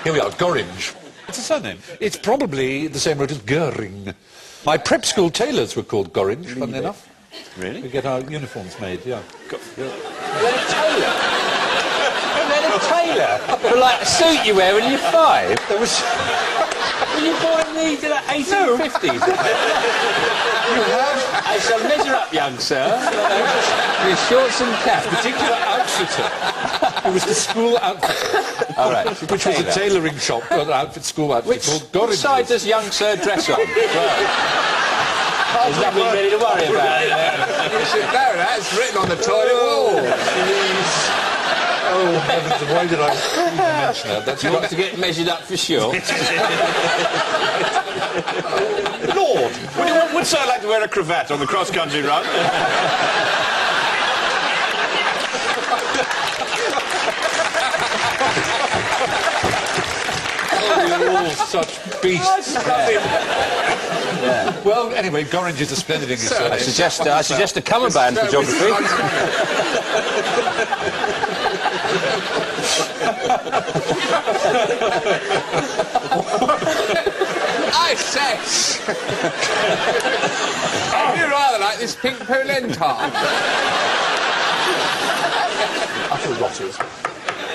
Here we are, Gorringe. It's a surname. It's probably the same root as Gorringe. My prep school tailors were called Gorringe, funnily enough. Really? We get our uniforms made, yeah. You're a tailor? You're a tailor? For like a suit you wear when you're 5? There was... Were you born in the 1850s? You have I shall measure up, young sir. With shorts and cap. particular outfitter. It was the school outfitter. All right. Which was a tailoring shop, an outfit, school outfit called Gorringe. Which side does young sir dress on? There's nothing really to worry about. You should know that. It's written on the toilet wall. Oh, heavens, why did I even mention that? That's You want to get measured up for sure? Lord! Would sir like to wear a cravat on the cross-country run? Oh, you're all such beasts. Yeah. Well, anyway, Gorringe is a splendid English surname. I suggest a cover band for geography. I says! You rather like this pink polenta. Utter rotters.